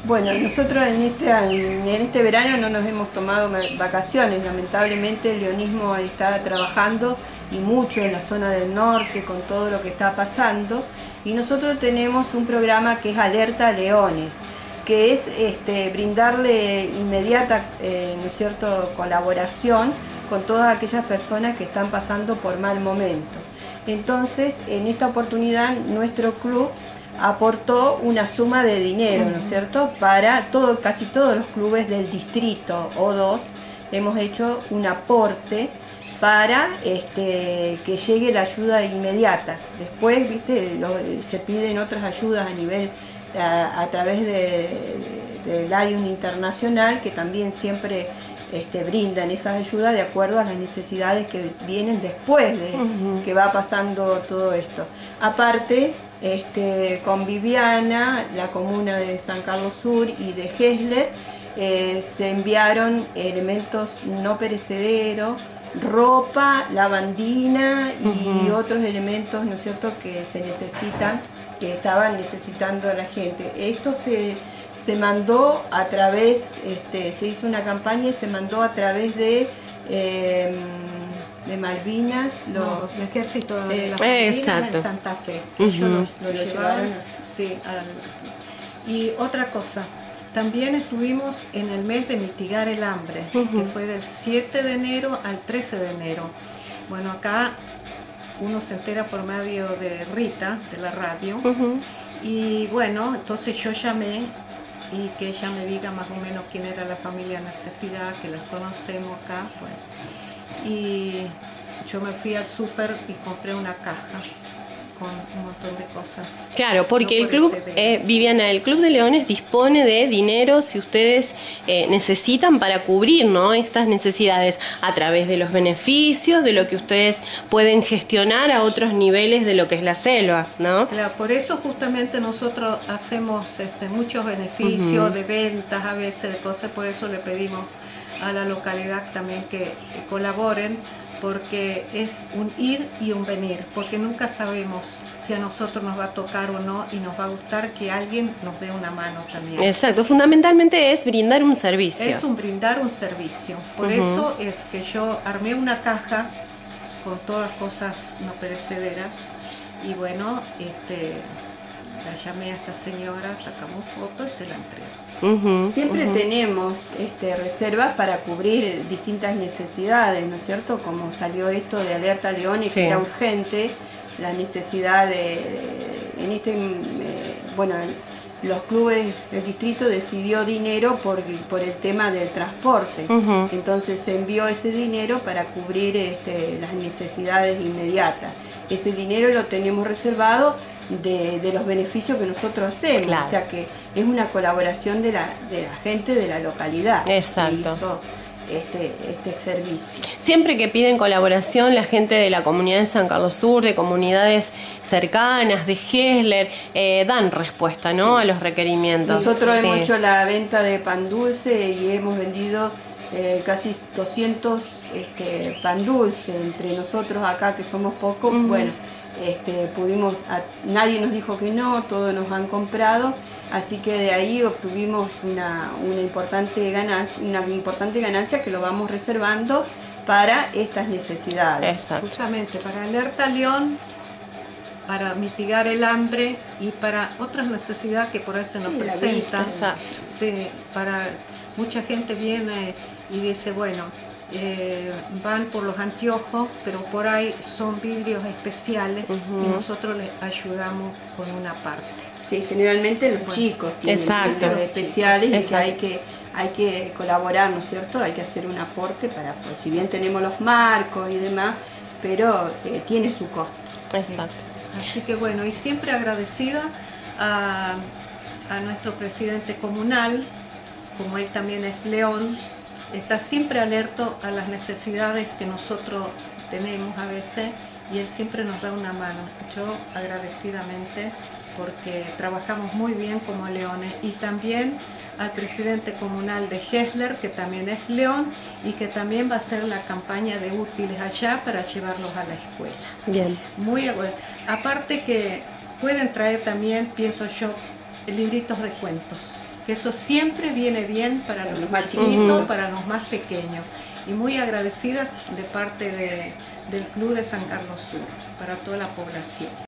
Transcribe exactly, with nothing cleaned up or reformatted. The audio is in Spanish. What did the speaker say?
Bueno, nosotros en este, en este verano no nos hemos tomado vacaciones, lamentablemente el leonismo está trabajando y mucho en la zona del norte con todo lo que está pasando, y nosotros tenemos un programa que es Alerta Leones, que es este, brindarle inmediata eh, ¿no es cierto?, colaboración con todas aquellas personas que están pasando por mal momento. Entonces, en esta oportunidad nuestro club aportó una suma de dinero, ¿no es cierto?, para todo, casi todos los clubes del distrito O dos. Hemos hecho un aporte para este, que llegue la ayuda inmediata. Después, viste, lo, se piden otras ayudas a nivel, a, a través de, de, del I U N internacional, que también siempre este, brindan esas ayudas de acuerdo a las necesidades que vienen después de uh-huh. que va pasando todo esto. Aparte, Este, con Viviana, la comuna de San Carlos Sur y de Gesler, eh, se enviaron elementos no perecederos, ropa, lavandina y uh-huh. otros elementos, ¿no es cierto?, que se necesitan, que estaban necesitando la gente. Esto se, se mandó a través, este, se hizo una campaña y se mandó a través de eh, de Malvinas, los no, el ejército de eh, las Malvinas exacto. en Santa Fe. Uh-huh. Ellos lo, lo, lo llevaron. llevaron. Sí, al, y otra cosa, también estuvimos en el mes de mitigar el hambre, uh-huh. que fue del siete de enero al trece de enero. Bueno, acá uno se entera por medio de Rita, de la radio, uh-huh. y bueno, entonces yo llamé y que ella me diga más o menos quién era la familia Necesidad, que las conocemos acá. Bueno, y yo me fui al súper y compré una caja con un montón de cosas. Claro, porque no el club, eh, Viviana, el Club de Leones dispone de dinero si ustedes eh, necesitan para cubrir, ¿no?, estas necesidades a través de los beneficios, de lo que ustedes pueden gestionar a otros niveles de lo que es la selva, ¿no? Claro, por eso justamente nosotros hacemos este, muchos beneficios uh-huh. de ventas, a veces de cosas, por eso le pedimos a la localidad también que, que colaboren, porque es un ir y un venir, porque nunca sabemos si a nosotros nos va a tocar o no, y nos va a gustar que alguien nos dé una mano también. Exacto, fundamentalmente es brindar un servicio. Es un brindar un servicio, por uh-huh. eso es que yo armé una caja con todas las cosas no perecederas, y bueno, este, la llamé a esta señora, sacamos fotos y se la entregué. Uh-huh, Siempre uh-huh. tenemos este, reservas para cubrir distintas necesidades, ¿no es cierto? Como salió esto de Alerta Leones, sí. que era urgente, la necesidad de, de en este, eh, bueno, los clubes del distrito decidió dinero por, por el tema del transporte, uh-huh. entonces se envió ese dinero para cubrir este, las necesidades inmediatas. Ese dinero lo tenemos reservado De, de los beneficios que nosotros hacemos, claro. o sea que es una colaboración de la, de la gente de la localidad. Exacto. Que hizo este, este servicio. Siempre que piden colaboración la gente de la comunidad de San Carlos Sur, de comunidades cercanas, de Gesler, eh, dan respuesta, ¿no?, sí. a los requerimientos. Nosotros sí. hemos hecho la venta de pan dulce y hemos vendido eh, casi doscientos este, pan dulce entre nosotros acá, que somos pocos, uh-huh. bueno. Este, pudimos, a, nadie nos dijo que no, todos nos han comprado, así que de ahí obtuvimos una, una, importante ganancia, una importante ganancia que lo vamos reservando para estas necesidades. Exacto. Justamente para Alerta León, para mitigar el hambre y para otras necesidades que por ahí se nos sí, presentan. Exacto. Sí, para mucha gente viene y dice, bueno, Eh, van por los anteojos, pero por ahí son vidrios especiales uh-huh. y nosotros les ayudamos con una parte. Sí, generalmente los bueno, chicos tienen exacto. vidrios especiales y que hay que hay que colaborar, ¿no es cierto? Hay que hacer un aporte para, pues, si bien tenemos los marcos y demás, pero eh, tiene su costo. Exacto. Sí. Así que bueno, y siempre agradecida a, a nuestro presidente comunal, como él también es león, está siempre alerto a las necesidades que nosotros tenemos a veces, y él siempre nos da una mano. Yo agradecidamente, porque trabajamos muy bien como leones, y también al presidente comunal de Gesler, que también es león y que también va a hacer la campaña de útiles allá para llevarlos a la escuela. Bien. Muy bueno. Aparte que pueden traer también, pienso yo, libritos de cuentos. que eso siempre viene bien para los, los más chiquitos, uh-huh. para los más pequeños. Y muy agradecida de parte de, del Club de San Carlos Sur, para toda la población.